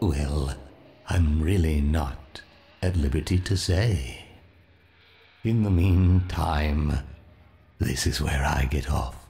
Well, I'm really not at liberty to say. In the meantime, this is where I get off.